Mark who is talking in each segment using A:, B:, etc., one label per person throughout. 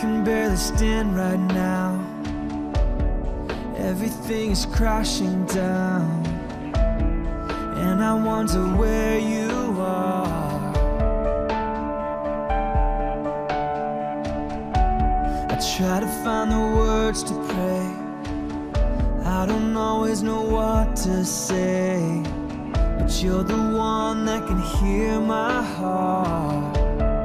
A: can barely stand right now. Everything is crashing down, and I wonder where you are. I try to find the words to pray, I don't always know what to say, but you're the one that can hear my heart.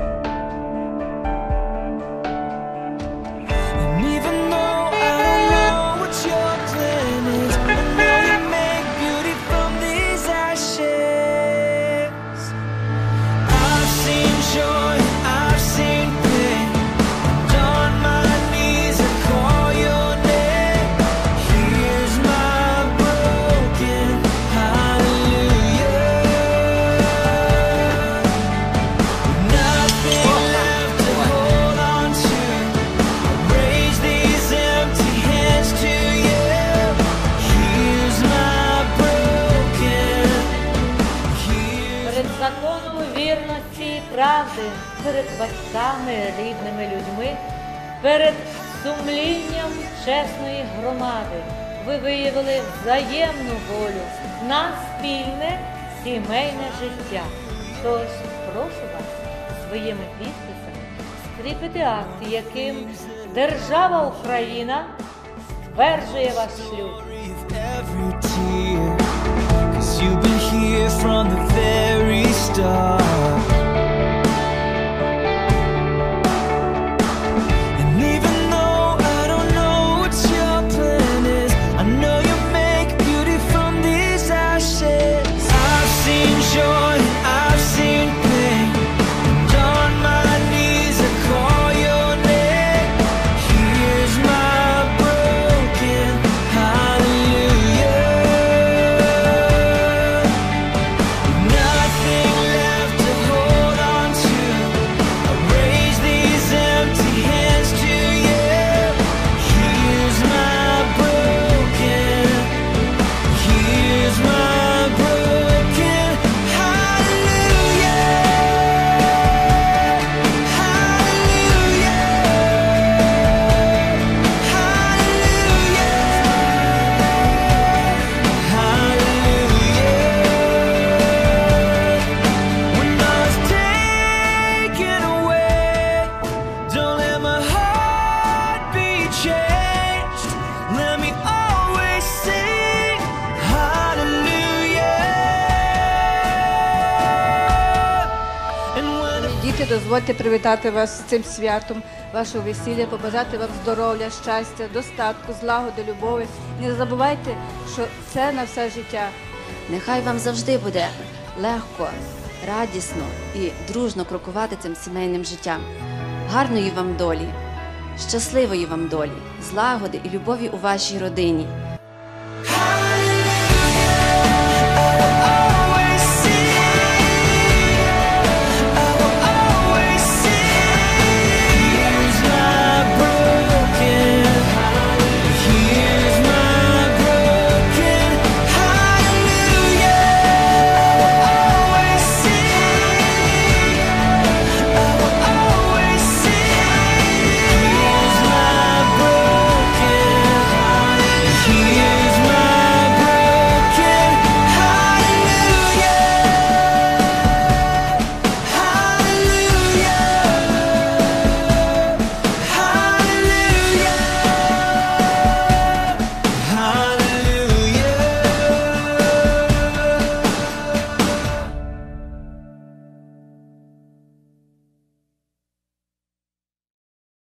A: And even though I don't know what your plan is, I know you make beauty from these ashes. I've seen joy, I've seen pain, and on my knees I call your name. Here's my broken hallelujah. Nothing left to hold on to, I raise these empty hands to you. Here's my broken,
B: Перед законом вірності і правди, перед батьками, рідними людьми, перед сумлінням чесної громади ви виявили взаємну волю на спільне сімейне життя. Тож прошу вас своїми підписами скріпити акт, яким держава Україна стверджує ваш шлюб.
A: of every tear, 'cause you've been here from the very start. And even though I don't know what your plan is, I know you make beauty from these ashes. I've seen joy, I've seen pain, and on my knees I call your name. Here's my broken hallelujah. Nothing left to hold on to, I raise these empty hands to you. Here's my broken, here's my broken hallelujah. Hallelujah. Hallelujah. Hallelujah. When I was taken away, don't let my heart be changed. Let me always sing hallelujah. And when
C: Діти, дозвольте привітати вас з цим святом, вашого весілля, побажати вам здоров'я, щастя, достатку, злагоди, любові. Не забувайте, що це на все життя.
D: Нехай вам завжди буде легко, радісно і дружно крокувати цим сімейним життям. Гарної вам долі, щасливої вам долі, злагоди і любові у вашій родині.